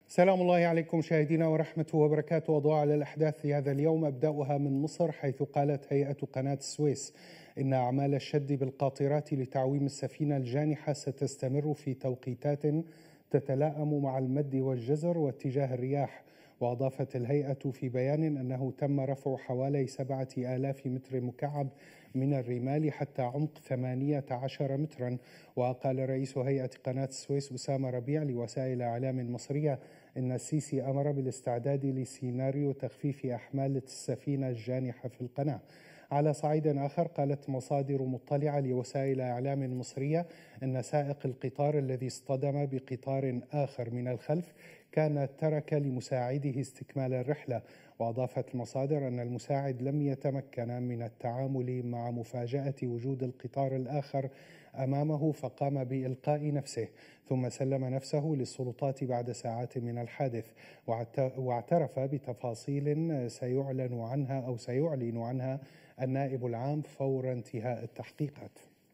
سلام الله عليكم مشاهدينا ورحمته وبركاته. وضوء على الأحداث في هذا اليوم أبدأها من مصر، حيث قالت هيئة قناة السويس إن أعمال الشد بالقاطرات لتعويم السفينة الجانحة ستستمر في توقيتات تتلائم مع المد والجزر واتجاه الرياح. وأضافت الهيئة في بيان أنه تم رفع حوالي 7000 متر مكعب من الرمال حتى عمق 18 مترا. وقال رئيس هيئة قناة السويس أسامة ربيع لوسائل إعلام مصرية إن السيسي أمر بالاستعداد لسيناريو تخفيف أحمال السفينة الجانحة في القناة. على صعيد آخر، قالت مصادر مطلعة لوسائل إعلام مصرية أن سائق القطار الذي اصطدم بقطار آخر من الخلف كان ترك لمساعده استكمال الرحلة. وأضافت المصادر أن المساعد لم يتمكن من التعامل مع مفاجأة وجود القطار الآخر أمامه، فقام بإلقاء نفسه ثم سلم نفسه للسلطات بعد ساعات من الحادث. واعترف بتفاصيل سيعلن عنها النائب العام فور انتهاء التحقيقات.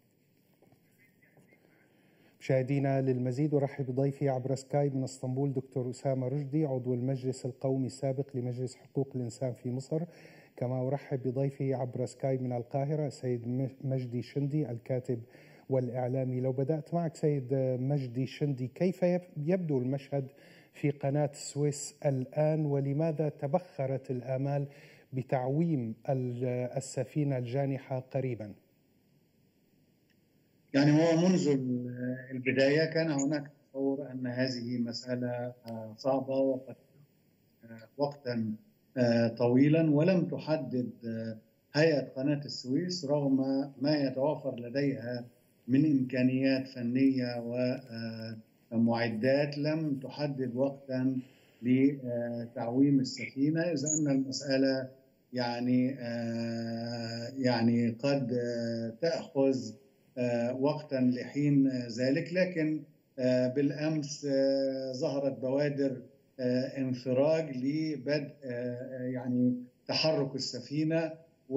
مشاهدينا، للمزيد أرحب بضيفي عبر سكايب من اسطنبول دكتور أسامة رشدي، عضو المجلس القومي السابق لمجلس حقوق الإنسان في مصر. كما أرحب بضيفي عبر سكايب من القاهرة السيد مجدي شندي، الكاتب والإعلامي. لو بدأت معك سيد مجدي شندي، كيف يبدو المشهد في قناة السويس الآن، ولماذا تبخرت الآمال بتعويم السفينة الجانحة قريبا؟ يعني هو منذ البداية كان هناك تصور أن هذه مسألة صعبة وقد وقتا طويلا، ولم تحدد هيئة قناة السويس رغم ما يتوافر لديها من إمكانيات فنية ومعدات، لم تحدد وقتا لتعويم السفينة، إذ أن المسألة يعني قد تأخذ وقتا لحين ذلك. لكن بالأمس ظهرت بوادر انفراج لبدء يعني تحرك السفينة،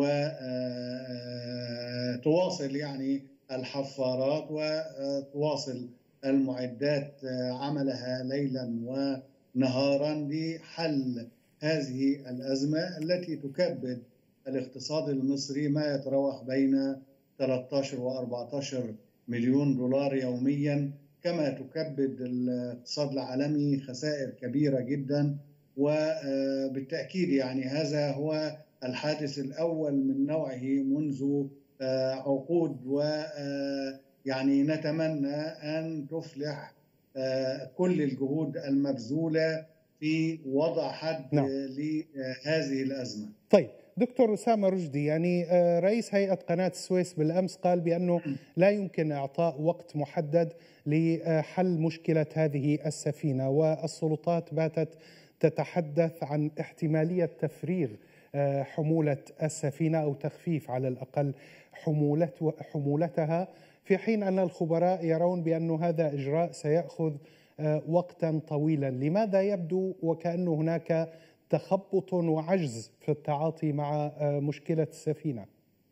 وتواصل يعني الحفارات وتواصل المعدات عملها ليلا ونهارا لحل هذه الأزمة التي تكبد الاقتصاد المصري ما يتراوح بين 13 و14 مليون دولار يوميا، كما تكبد الاقتصاد العالمي خسائر كبيرة جدا. وبالتأكيد يعني هذا هو الحادث الأول من نوعه منذ عقود، ويعني نتمنى أن تفلح كل الجهود المبذولة في وضع حد لهذه الأزمة. طيب دكتور أسامة رشدي، يعني رئيس هيئة قناة السويس بالأمس قال بأنه لا يمكن إعطاء وقت محدد لحل مشكلة هذه السفينة، والسلطات باتت تتحدث عن احتمالية تفريغ حمولة السفينة أو تخفيف على الأقل حمولتها، في حين أن الخبراء يرون بأن هذا إجراء سيأخذ وقتا طويلا. لماذا يبدو وكأن هناك تخبط وعجز في التعاطي مع مشكلة السفينة؟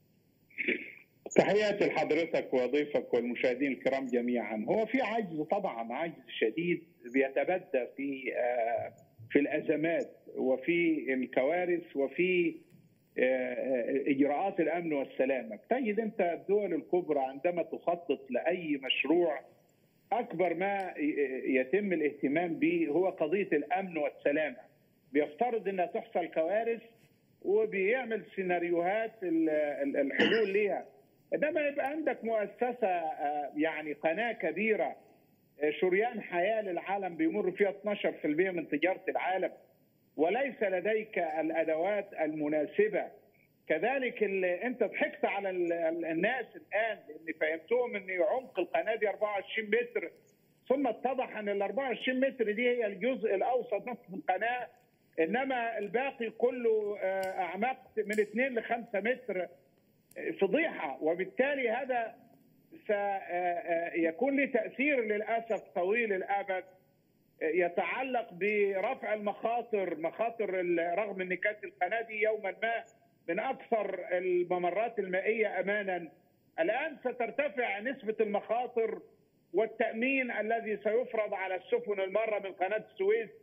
تحياتي لحضرتك وضيفك والمشاهدين الكرام جميعا. هو في عجز، طبعا عجز شديد بيتبدى في الأزمات وفي الكوارث وفي إجراءات الأمن والسلامة. تجد أنت الدول الكبرى عندما تخطط لأي مشروع أكبر ما يتم الاهتمام به هو قضية الأمن والسلامة. بيفترض أنها تحصل كوارث وبيعمل سيناريوهات الحلول ليها. إنما يبقى عندك مؤسسة يعني قناة كبيرة شريان حياة للعالم بيمر فيها 12% من تجارة العالم، وليس لديك الأدوات المناسبة. كذلك انت ضحكت على الناس الآن، لأن فهمتهم أن عمق القناة دي 24 متر، ثم اتضح أن ال 24 متر دي هي الجزء الأوسط نصف القناة، إنما الباقي كله أعماق من 2 ل 5 متر. فضيحة. وبالتالي هذا سيكون له تأثير للأسف طويل الأمد يتعلق برفع مخاطر رغم أن كانت القناة دي يوما ما من أكثر الممرات المائية أمانا، الآن سترتفع نسبة المخاطر والتأمين الذي سيفرض على السفن المارة من قناة السويس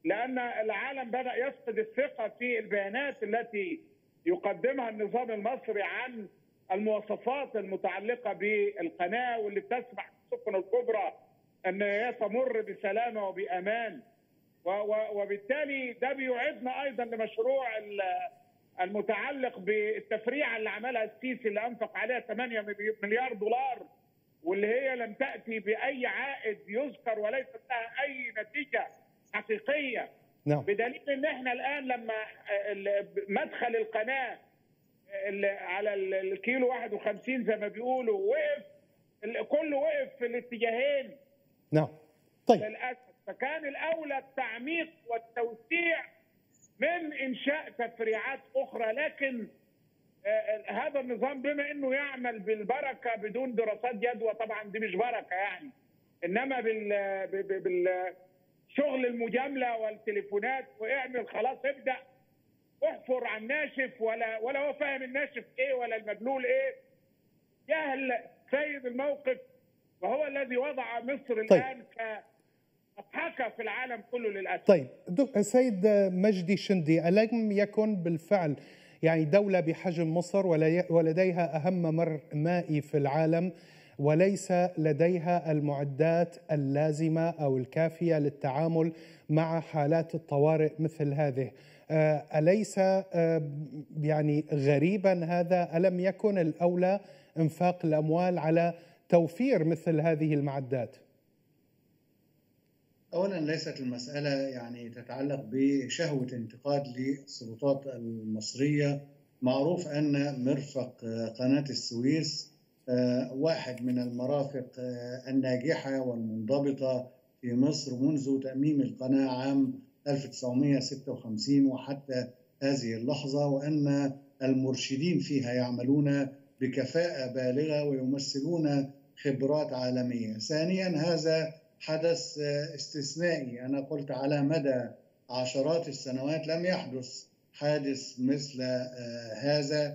لأن العالم بدأ يفقد الثقة في البيانات التي يقدمها النظام المصري عن المواصفات المتعلقة بالقناة، واللي بتسمح للسفن الكبرى أن هي تمر بسلامة وبأمان. وبالتالي ده بيعيدنا أيضا لمشروع المتعلق بالتفريعة اللي عملها السيسي، اللي أنفق عليها 8 مليار دولار، واللي هي لم تأتي بأي عائد يذكر وليست لها أي نتيجة حقيقية. نعم. بدليل ان احنا الان لما مدخل القناه على الكيلو 51 زي ما بيقولوا وقف، كله وقف في الاتجاهين. نعم. طيب للاسف، فكان الاولى التعميق والتوسيع من انشاء تفريعات اخرى، لكن هذا النظام بما انه يعمل بالبركه بدون دراسات جدوى، طبعا دي مش بركه يعني، انما شغل المجامله والتليفونات، واعمل خلاص ابدا احفر عن ناشف، ولا هو فاهم الناشف ايه ولا المبلول ايه. جهل سيد الموقف، وهو الذي وضع مصر الان كمضحكه في العالم كله للاسف. طيب سيد مجدي شندي، ألم يكن بالفعل يعني دولة بحجم مصر ولديها أهم ممر مائي في العالم وليس لديها المعدات اللازمة أو الكافية للتعامل مع حالات الطوارئ مثل هذه، أليس يعني غريبا هذا؟ ألم يكن الأولى إنفاق الأموال على توفير مثل هذه المعدات؟ أولا ليست المسألة يعني تتعلق بشهوة انتقاد للسلطات المصرية. معروف أن مرفق قناة السويس واحد من المرافق الناجحة والمنضبطة في مصر منذ تأميم القناة عام 1956 وحتى هذه اللحظة، وأن المرشدين فيها يعملون بكفاءة بالغة ويمثلون خبرات عالمية. ثانيا، هذا حدث استثنائي. أنا قلت على مدى عشرات السنوات لم يحدث حادث مثل هذا،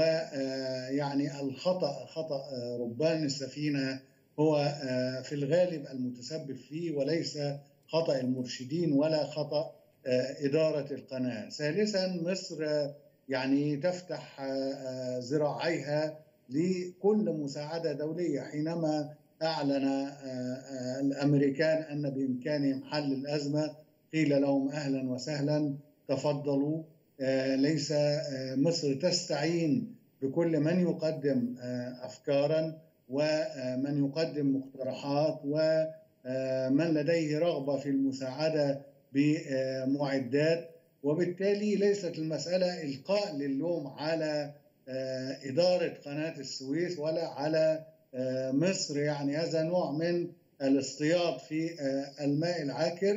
ويعني الخطأ خطأ ربان السفينة هو في الغالب المتسبب فيه، وليس خطأ المرشدين ولا خطأ إدارة القناة. ثالثا، مصر يعني تفتح ذراعيها لكل مساعدة دولية. حينما أعلن الأمريكان أن بإمكانهم حل الأزمة قيل لهم أهلا وسهلا، تفضلوا. ليس مصر تستعين بكل من يقدم أفكارا ومن يقدم مقترحات ومن لديه رغبة في المساعدة بمعدات، وبالتالي ليست المسألة إلقاء للوم على إدارة قناة السويس ولا على مصر. يعني هذا نوع من الاصطياد في الماء العاكر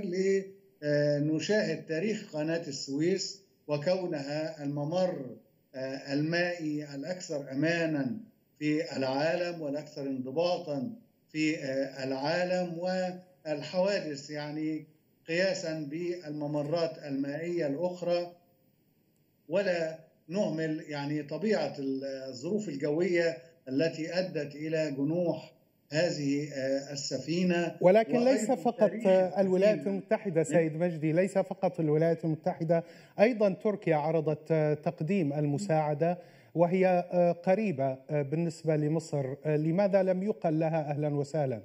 لنشاهد تاريخ قناة السويس وكونها الممر المائي الأكثر أمانا في العالم والأكثر انضباطا في العالم، والحوادث يعني قياسا بالممرات المائية الأخرى. ولا نهمل يعني طبيعة الظروف الجوية التي أدت إلى جنوح هذه السفينة. ولكن ليس فقط الولايات المتحدة سيد مجدي، ليس فقط الولايات المتحدة، أيضا تركيا عرضت تقديم المساعدة وهي قريبة بالنسبة لمصر. لماذا لم يقل لها أهلا وسهلا؟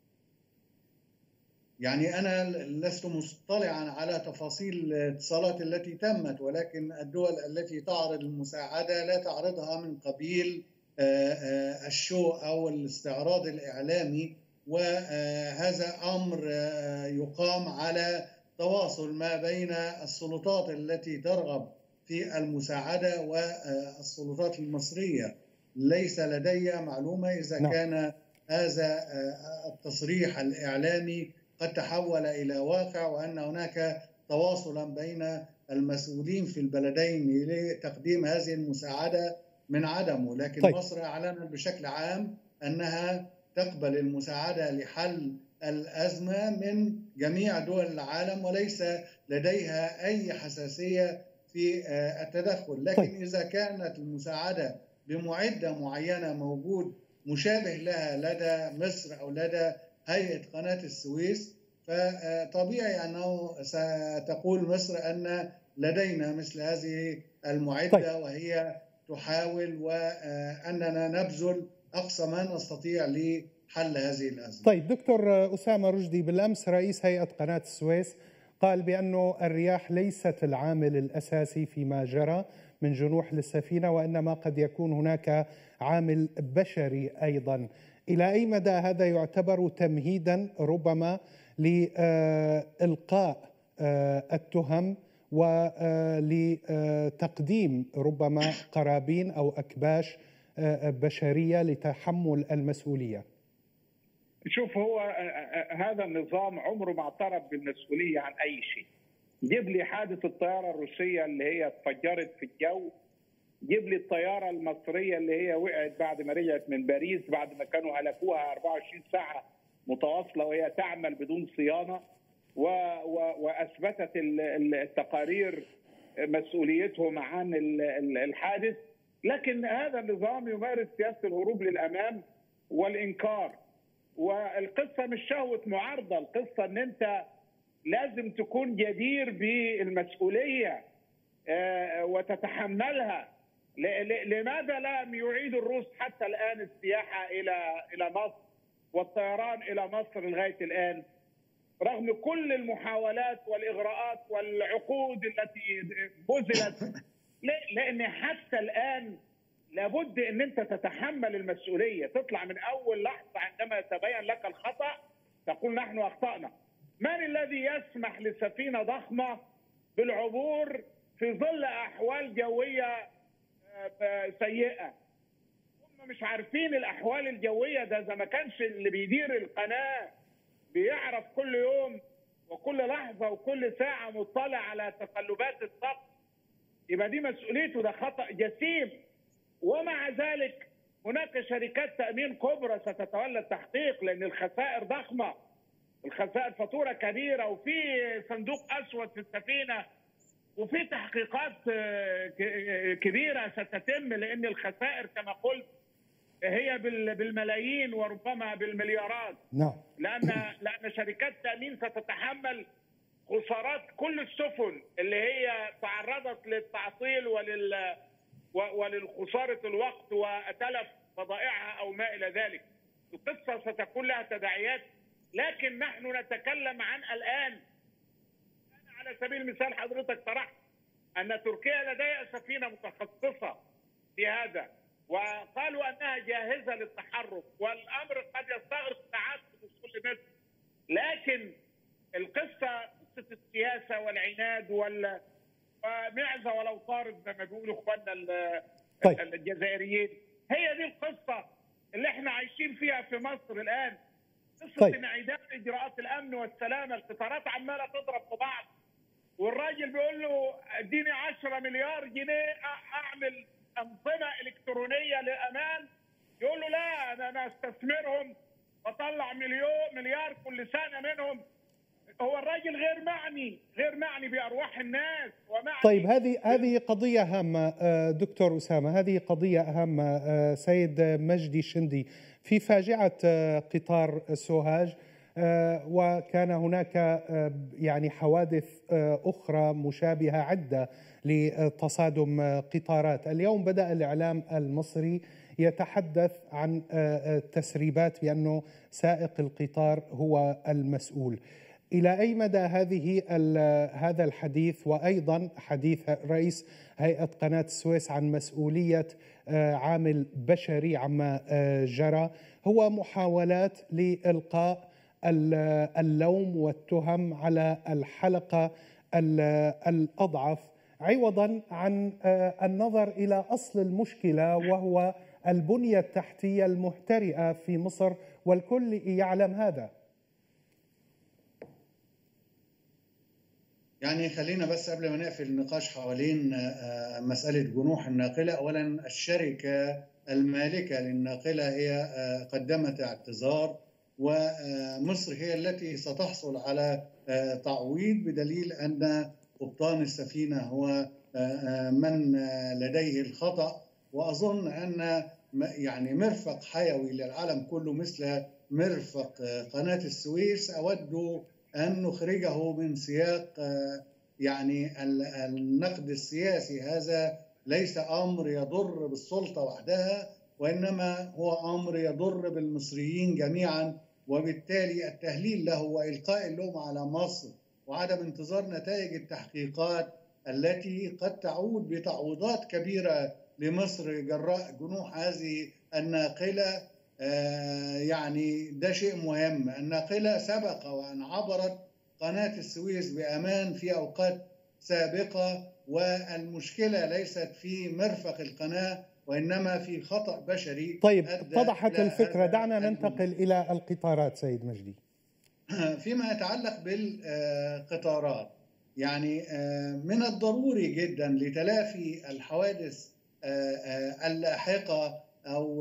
يعني أنا لست مطلعا على تفاصيل الاتصالات التي تمت، ولكن الدول التي تعرض المساعدة لا تعرضها من قبيل الشو أو الاستعراض الإعلامي، وهذا أمر يقام على تواصل ما بين السلطات التي ترغب في المساعدة والسلطات المصرية. ليس لدي معلومة إذا كان هذا التصريح الإعلامي قد تحول إلى واقع، وأن هناك تواصلا بين المسؤولين في البلدين لتقديم هذه المساعدة من عدمه. لكن مصر أعلنت بشكل عام أنها تقبل المساعدة لحل الأزمة من جميع دول العالم، وليس لديها أي حساسية في التدخل. لكن إذا كانت المساعدة بمعدة معينة موجود مشابه لها لدى مصر أو لدى هيئة قناة السويس، فطبيعي أنه ستقول مصر أن لدينا مثل هذه المعدة. طيب. وهي تحاول وأننا نبذل أقصى ما نستطيع لحل هذه الأزمة. طيب دكتور أسامة رشدي، بالأمس رئيس هيئة قناة السويس قال بأن الرياح ليست العامل الأساسي فيما جرى من جنوح للسفينة، وإنما قد يكون هناك عامل بشري أيضا. إلى أي مدى هذا يعتبر تمهيدا ربما لإلقاء التهم ولتقديم ربما قرابين أو أكباش بشرية لتحمل المسؤولية؟ شوف، هو هذا النظام عمره ما اعترف بالمسؤولية عن أي شيء. جيب لي حادث الطيارة الروسية اللي هي اتفجرت في الجو، جيب لي الطيارة المصرية اللي هي وقعت بعد ما رجعت من باريس بعد ما كانوا هلكوها 24 ساعة متواصلة وهي تعمل بدون صيانة، وأثبتت التقارير مسؤوليتهم عن الحادث. لكن هذا النظام يمارس سياسة الهروب للأمام والإنكار. والقصة مش شهوة معارضة، القصة أن أنت لازم تكون جدير بالمسؤولية وتتحملها. لماذا لم يعيد الروس حتى الآن السياحة إلى مصر والطيران إلى مصر لغاية الآن رغم كل المحاولات والإغراءات والعقود التي بذلت؟ لأن حتى الآن لابد أن أنت تتحمل المسؤولية، تطلع من أول لحظة عندما يتبين لك الخطأ تقول نحن أخطأنا. من الذي يسمح لسفينة ضخمة بالعبور في ظل أحوال جوية سيئة؟ هم مش عارفين الأحوال الجوية ده. إذا ما كانش اللي بيدير القناة بيعرف كل يوم وكل لحظة وكل ساعة مطلع على تقلبات الطقس، يبقى دي مسؤوليته، ده خطأ جسيم. ومع ذلك هناك شركات تأمين كبرى ستتولى التحقيق لأن الخسائر ضخمة، الخسائر فاتورة كبيرة، وفي صندوق أسود في السفينة، وفي تحقيقات كبيرة ستتم لأن الخسائر كما قلت هي بالملايين وربما بالمليارات. نعم. لأن شركات تأمين ستتحمل خسارات كل السفن اللي هي تعرضت للتعطيل وللخسارة الوقت وأتلف بضائعها أو ما إلى ذلك. القصة ستكون لها تداعيات. لكن نحن نتكلم عن الآن. أنا على سبيل المثال حضرتك طرحت أن تركيا لديها سفينة متخصصة في هذا وقالوا أنها جاهزة للتحرك، والأمر قد يستغرق ساعات في وصول مصر. لكن القصة السياسة والعناد ومعزة ولو طارد زي ما بيقولوا اخواننا الجزائريين، هي دي القصة اللي احنا عايشين فيها في مصر الآن. قصة انعدام إجراءات الأمن والسلامة، القطارات عمالة تضرب في بعض، والراجل بيقول له اديني 10 مليار جنيه أعمل أنظمة إلكترونية للأمان، يقول له لا أنا أستثمرهم وأطلع مليار كل سنة منهم. هو الراجل غير معني بأرواح الناس ومعني. طيب هذه قضية هامة دكتور أسامة، هذه قضية هامة. سيد مجدي شندي، في فاجعة قطار سوهاج وكان هناك يعني حوادث أخرى مشابهة عدة لتصادم قطارات. اليوم بدأ الإعلام المصري يتحدث عن تسريبات بأنه سائق القطار هو المسؤول. إلى أي مدى هذا الحديث وأيضا حديث رئيس هيئة قناة السويس عن مسؤولية عامل بشري عما جرى هو محاولات لإلقاء اللوم والتهم على الحلقة الأضعف عوضا عن النظر إلى أصل المشكلة وهو البنية التحتية المهترئة في مصر، والكل يعلم هذا؟ يعني خلينا بس قبل ما نقفل النقاش حوالين مسألة جنوح الناقلة، أولا الشركة المالكة للناقلة هي قدمت اعتذار، ومصر هي التي ستحصل على تعويض بدليل أن قبطان السفينة هو من لديه الخطأ. وأظن أن يعني مرفق حيوي للعالم كله مثل مرفق قناة السويس أود أن نخرجه من سياق يعني النقد السياسي. هذا ليس أمر يضر بالسلطة وحدها، وإنما هو أمر يضر بالمصريين جميعا، وبالتالي التهليل له وإلقاء اللوم على مصر وعدم انتظار نتائج التحقيقات التي قد تعود بتعويضات كبيرة لمصر جراء جنوح هذه الناقلة. يعني ده شيء مهم. الناقلة سبق وأن عبرت قناة السويس بأمان في أوقات سابقة، والمشكلة ليست في مرفق القناة وإنما في خطأ بشري. طيب، اتضحت الفكرة. دعنا ننتقل إلى القطارات سيد مجدي. فيما يتعلق بالقطارات، يعني من الضروري جدا لتلافي الحوادث اللاحقة أو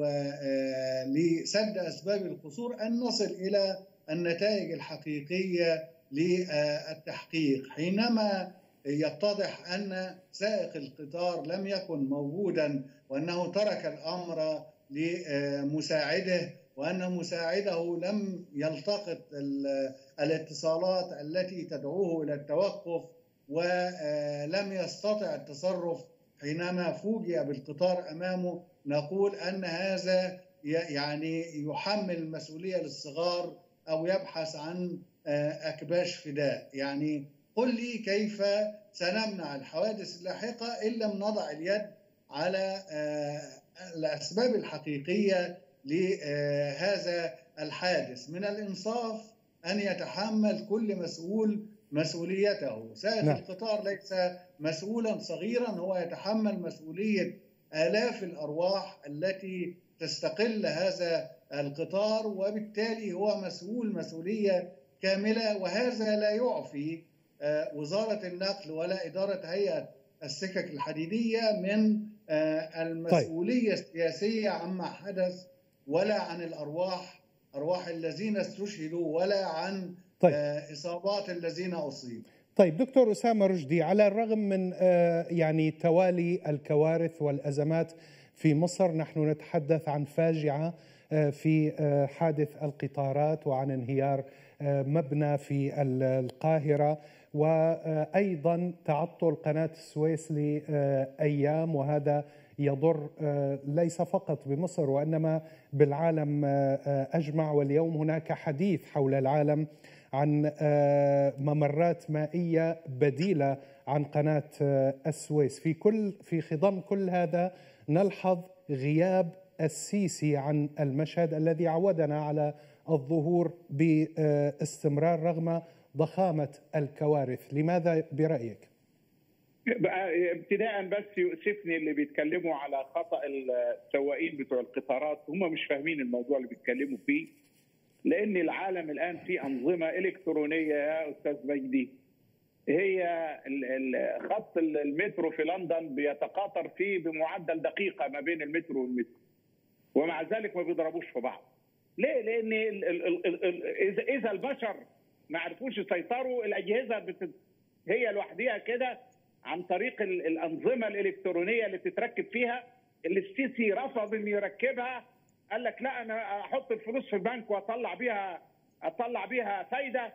لسد أسباب القصور أن نصل إلى النتائج الحقيقية للتحقيق. حينما يتضح أن سائق القطار لم يكن موجودا وأنه ترك الأمر لمساعده، وأن مساعده لم يلتقط الاتصالات التي تدعوه إلى التوقف، ولم يستطع التصرف حينما فوجئ بالقطار أمامه، نقول أن هذا يعني يحمل المسؤولية للصغار أو يبحث عن أكباش فداء. يعني قل لي كيف سنمنع الحوادث اللاحقة إن لم نضع اليد على الأسباب الحقيقية لهذا الحادث. من الإنصاف أن يتحمل كل مسؤول مسؤوليته. سائق القطار ليس مسؤولا صغيرا، هو يتحمل مسؤولية آلاف الأرواح التي تستقل هذا القطار، وبالتالي هو مسؤول مسؤولية كاملة. وهذا لا يعفي وزارة النقل ولا إدارة هيئة السكك الحديدية من المسؤولية السياسية عما حدث، ولا عن أرواح الذين استشهدوا، ولا عن إصابات الذين أصيبوا. طيب دكتور أسامة رشدي، على الرغم من يعني توالي الكوارث والأزمات في مصر، نحن نتحدث عن فاجعة في حادث القطارات وعن انهيار مبنى في القاهرة، وأيضا تعطل قناة السويس لأيام، وهذا يضر ليس فقط بمصر وإنما بالعالم أجمع. واليوم هناك حديث حول العالم عن ممرات مائية بديلة عن قناة السويس. في خضم كل هذا نلحظ غياب السيسي عن المشهد الذي عودنا على الظهور باستمرار رغم ضخامة الكوارث. لماذا برأيك؟ ابتداء بس يؤسفني اللي بيتكلموا على خطأ السواقين بتوع القطارات، هم مش فاهمين الموضوع اللي بيتكلموا فيه، لأن العالم الآن في أنظمة إلكترونية يا أستاذ مجدي. هي خط المترو في لندن بيتقاطر فيه بمعدل دقيقة ما بين المترو والمترو، ومع ذلك ما بيضربوش في بعض. ليه؟ لأن إذا البشر ما عرفوش يسيطروا، الأجهزة هي لوحدها كده عن طريق الأنظمة الإلكترونية اللي بتتركب فيها، اللي السيسي رفض إنه يركبها. قال لك لا، أنا أحط الفلوس في البنك وأطلع بيها فايدة.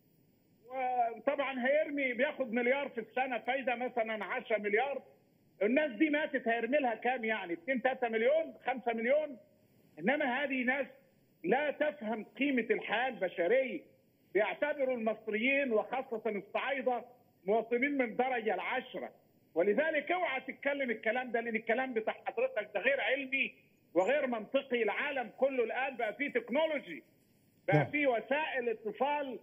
وطبعا هيرمي، بياخد مليار في السنة فايدة، مثلا 10 مليار. الناس دي ماتت هيرمي لها كام؟ يعني 2-3 مليون، 5 مليون. إنما هذه ناس لا تفهم قيمة الحياة البشرية. بيعتبروا المصريين وخاصة الصعايدة مواطنين من درجة العشرة، ولذلك اوعى تتكلم الكلام ده، لأن الكلام بتاع حضرتك ده غير علمي وغير منطقي. العالم كله الآن بقى فيه تكنولوجي، بقى فيه وسائل اتصال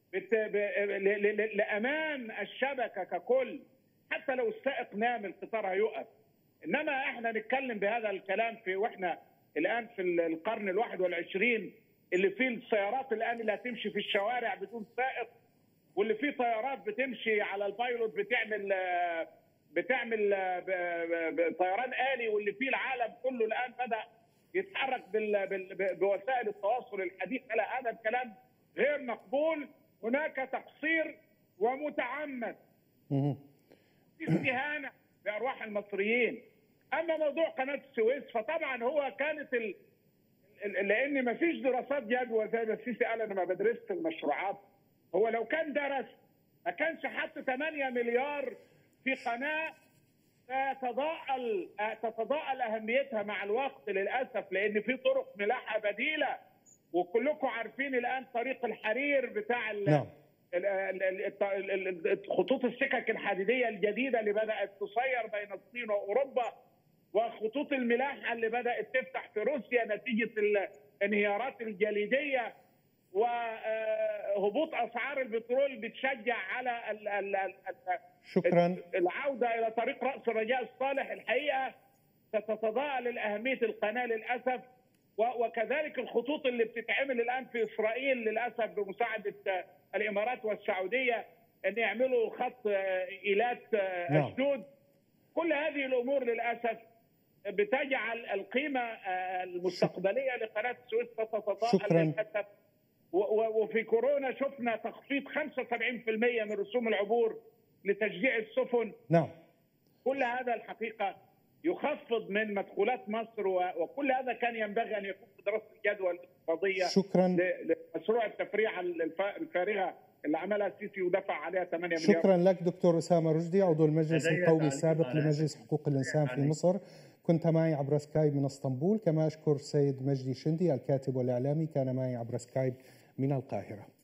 لأمان الشبكة ككل. حتى لو السائق نام القطار هيقف. إنما احنا نتكلم بهذا الكلام واحنا الآن في القرن ال21 اللي فيه السيارات الآن اللي هتمشي في الشوارع بدون سائق، واللي فيه طيارات بتمشي على البايلوت بتعمل طيران آلي، واللي فيه العالم كله الآن بدأ يتحرك بوسائل التواصل الحديثة. لا، هذا الكلام غير مقبول. هناك تقصير ومتعمد في استهانة بأرواح المصريين. أما موضوع قناة السويس فطبعا هو كانت لأن ما فيش دراسات جدوى زي ما السيسي قال. أنا ما بدرست المشروعات هو لو كان درس ما كانش حط 8 مليار في قناه تتضاءل اهميتها مع الوقت للاسف، لان في طرق ملاحه بديله، وكلكم عارفين الان طريق الحرير بتاع نعم. خطوط السكك الحديديه الجديده اللي بدات تسير بين الصين واوروبا، وخطوط الملاحه اللي بدات تفتح في روسيا نتيجه الانهيارات الجليديه، وهبوط اسعار البترول بتشجع على شكرا. العوده الى طريق راس الرجاء الصالح. الحقيقه ستتضاءل اهميه القناه للاسف، وكذلك الخطوط اللي بتتعمل الان في اسرائيل للاسف بمساعده الامارات والسعوديه ان يعملوا خط ايلات اشدود. كل هذه الامور للاسف بتجعل القيمه المستقبليه لقناه السويس تتضاءل للاسف. وفي كورونا شفنا تخفيض 75% من رسوم العبور لتشجيع السفن. نعم. كل هذا الحقيقه يخفض من مدخولات مصر، وكل هذا كان ينبغي ان يكون في دراسه الجدوى الاقتصاديه. شكرا. لمشروع التفريع الفارغه اللي عملها السيسي ودفع عليها 8 مليار. شكرا لك دكتور أسامة رشدي، عضو المجلس القومي السابق لمجلس حقوق الإنسان في مصر. كنت معي عبر سكايب من اسطنبول. كما أشكر السيد مجدي شندي الكاتب والإعلامي، كان معي عبر سكايب من القاهرة.